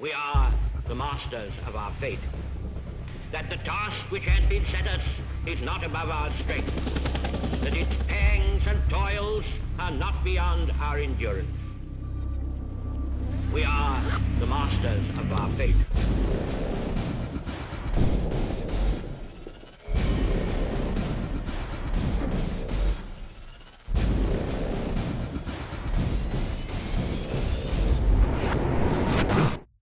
We are the masters of our fate. That the task which has been set us is not above our strength. That its pangs and toils are not beyond our endurance. We are the masters